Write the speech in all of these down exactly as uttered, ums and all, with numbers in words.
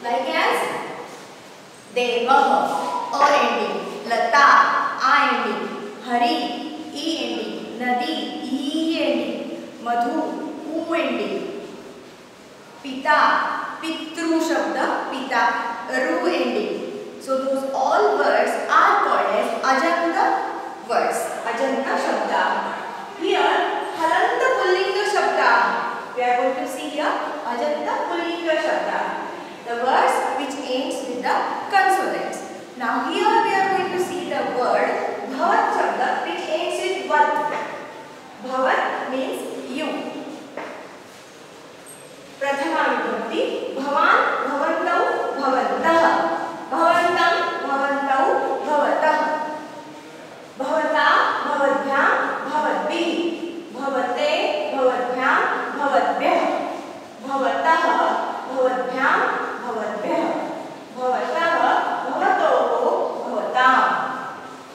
Like as Devah, a ending, Lata, a ending, Hari, e ending, Nadi, e ending, Madhu, u ending, Pita, Pitru Shabdah, Pita, ru ending. So those all words are called as Ajanta words, Ajanta Shabdah. Here, Halant Pullinga Shabdah. We are going to see here Ajanta Pullinga Shabdah. The words which ends with the consonants. Now here we are going to see the word Bhavat Shabda which ends with Vat. Bhavat means you. Prathama Vibhakti Bhavan, Bhavantau, Bhavantah. Bhavantam, Bhavantau, Bhavatah. Bhavata, Bhavadhyam, Bhavatbhi. Bhavate, Bhavadhyam, Bhavatbhyah. Bhavatah, Bhavadhyam, Bhavatbhyah. Bhavatah, Bhavatoho, Bhavatam.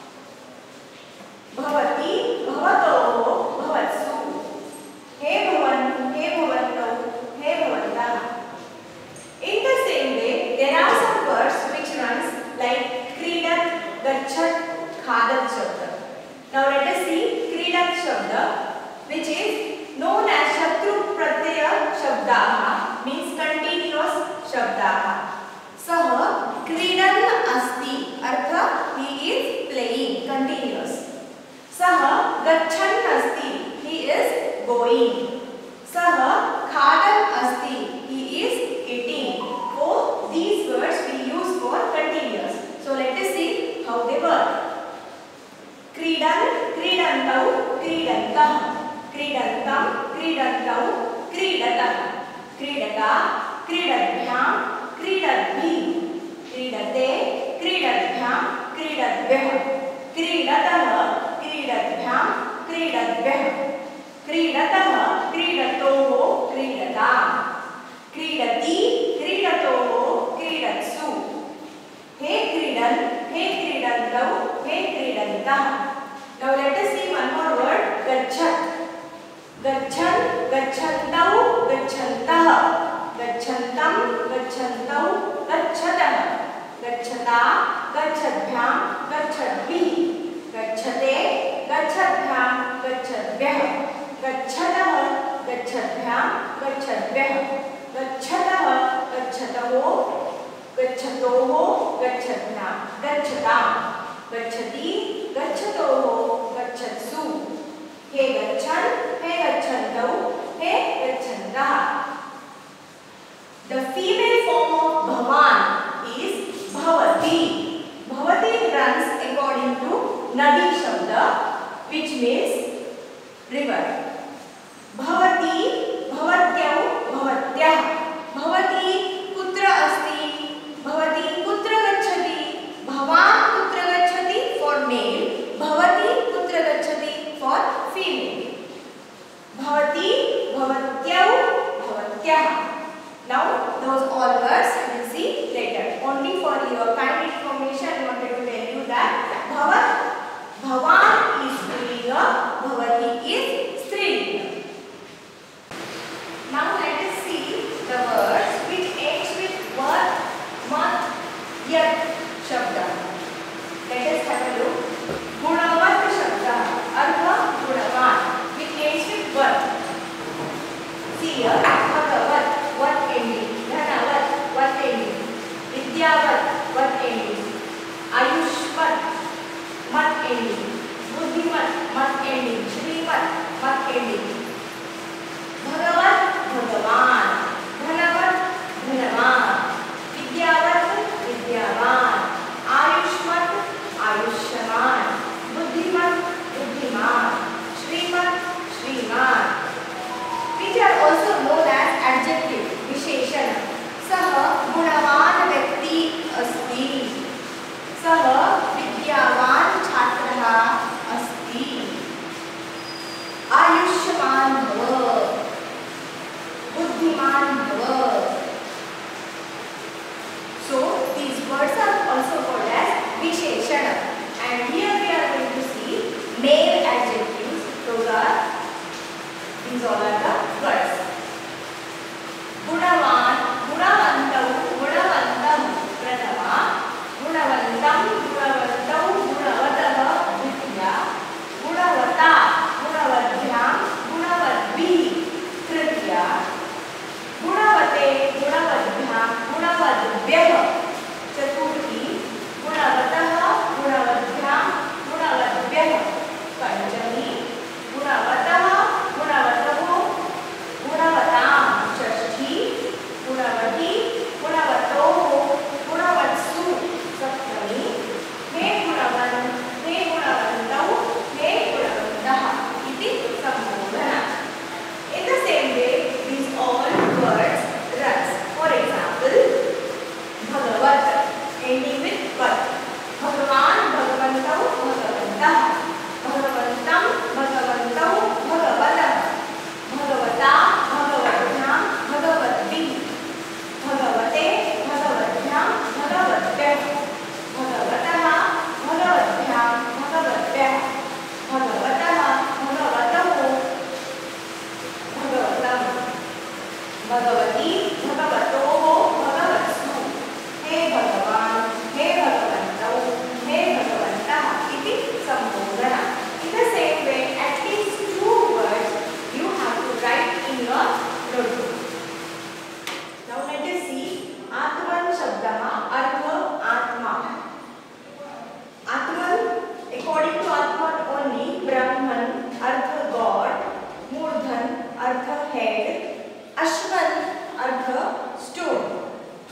Bhavati, Bhavatoho, Bhavatsu. He Bhavan, He Bhavantau, He Bhavantah. In the same way, there are some words which runs like Kridat, Gachat, Khadat Shabda. Now let us see Kridat Shabda, which is known as Shatru Pratyaya Shabdaha, means continuous Shabdaha. Saha Kridan Asti, artha he is playing, continuous. Saha Gachan Asti, he is going. Saha Khadan Asti, he is eating. Oh, these words we use for continuous. So let us see how they work. Kridan, Kridantau, Kridantah. Kridantam, Kridantau, Kridatah. Kridata, Kridadhyam, Kridadbhi. Kridate, Kridadhyam, Kridadvyah. Kridatah, Kridadhyam, Kridadvyah. Kridatah, Kridatoho, Kridatam. Kridati, Kridatoho, Kridatsu. He Kridan, He Kridantau, He Kridantah. Now let us see one more word, Gachat. Gachan, Gachantau, Gachantah. Gachantam, Gachantau, Gachatah. Gachata, Gachatbhyam, Gachatbhi. Gachate, Gachatbhyam, Gachatvyah. Gachatah, Gachatbhyam, Gachatvyah. Gachatah, Gachataho, Gachatoho, Gachatbhyam, Gachatam. Gachati, Gachatoho, Gachatsu. He Gachan, He Gachantau, He Gachantah. The female form of Bhavan is Bhavati. Bhavati runs according to Nadi Shabda, which means river. Bhavati, Bhavatyau, Bhavatyah. Bhavati Putra Asti. Bhavati Putra Gacchati. Bhavan Putra Gacchati for male. Bhavati Putra Gacchati for female. Bhavati, Bhavatyau, Bhavatyah. Now those all words we will see later. Only for your kind information I wanted to tell you that Bhavat, Bhavan is Pullinga, Bhavati is Strilinga.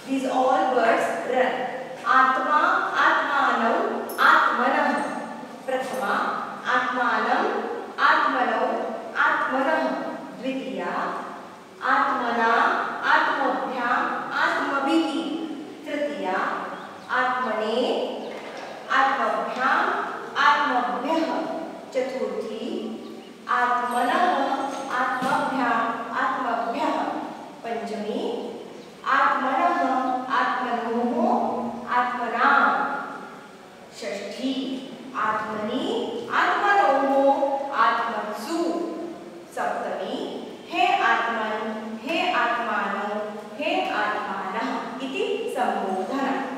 These all words run. Atma, Atmanau, Atmanah. Prathama, Atmanam, Atmanau, Atmanah. Dvitiya, Atmana, Atmabhyam, Atmabhiti. Tritiya, Atmane, Atmabhyam, Atmabhyah. Chaturthi, Atmanah, Atmabhyam, Atmabhyah. Panchami, Atmanah, Atmanoh, Atmanam. Shashti, Atmani, Atmanoh, Atmatsu. Saptami, He Atman, He Atmano, He Atmanah. Iti Sambodhana.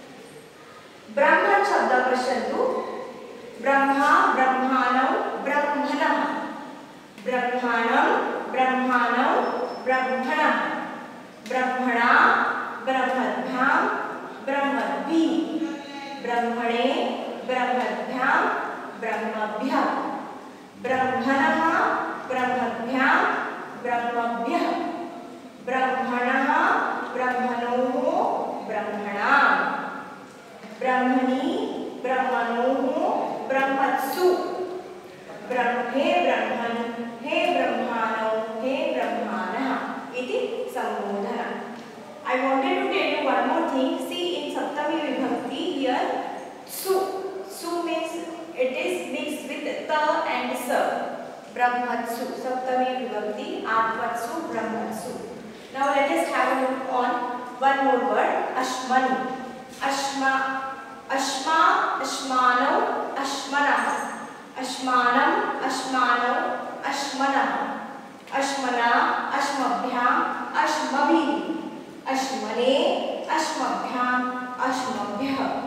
Brahman Shabda Prashantu. Brahma, Brahmanau, Brahmanah. Brahmanam, Brahmanau, Brahmanah. Brahmana, Brahmadhyam, Brahmadbhi. Brahmane, Brahmadhyam, Brahmabhyah. Brahmanah, Brahmabhyam, Brahmabhyah. Brahmanah, Brahmanoh, Brahmanam. Brahmani, Brahmanoh, Brahmatsu. Brahm, He Brahman, He Brahmano, He Brahmanah. Iti Sambodhana. I wanted to tell you one more thing. See, in Saptami Vibhakti here, Su. Su means it is mixed with Ta and Sa. Brahmatsu. Saptami Vibhakti, Atmatsu, Brahmatsu. Now let us have a look on one more word, Ashman. Ashma. Ashma, Ashmano, Ashmanah. Ashmanam, Ashmano, Ashmanah. Ashmana, Ashmabhyam, Ashmabhi. Ashmane, Ashmabhyam, Ashmabhyah.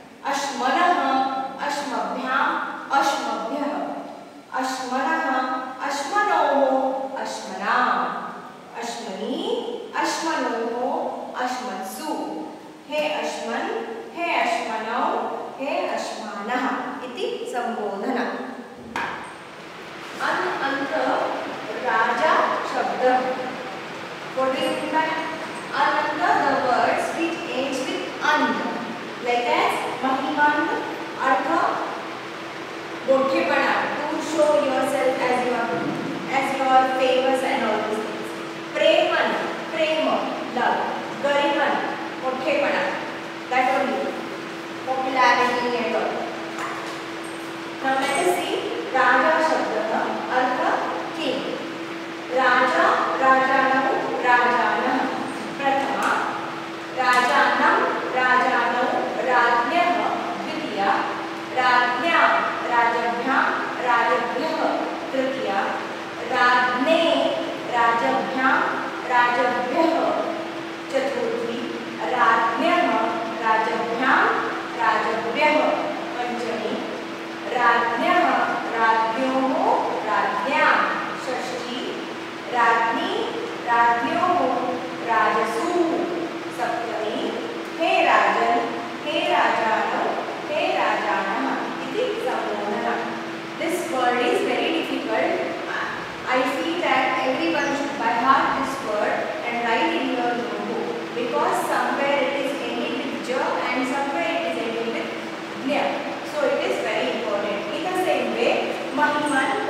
Ashmanah, Ashmabhyam, Ashmabhyah. Ashmanah, Ashmanoh, Ashmanam. Ashmani, Ashmanoh, Ashmatsu. He Ashman, He Ashmanau, He Ashmanah. Iti Sambodhana. An, Anta, Raja, Shabdah. What do you mean by Ananta? The words which ends with An. Like as Mahiman, Artha, Bodhipana, to show yourself as you are, as you are famous and all these things. Preman, Prema, love. Gariman, Bodhipana, that only. Popularity and all. Now let us see Raja Shabdah, Artha, king. Raja, Rajanam, Rajanah. Prathama, Rajanam, Rajanau, Rajnyah. Dvitiya, Rajnyam, Rajabhyam, Rajabhyah. Tritiya, Rajne, Rajabhyam, Rajabhyah. Chaturthi, Rajnyah, Rajabhyam, Rajabhyah. Panchami, Rajnyah, Rajnyoh, Rajnyam. Shashti, Rajni, Rajnyoh, Rajasu. Saptami, He Rajan, He Rajano, He Rajanah. Iti Sambodhana. This word is very difficult. I feel that everyone should by heart this word and write in your notebook, because somewhere it is ending with Ja and somewhere it is ending with Nya. So it is very important. In the same way, Mahiman,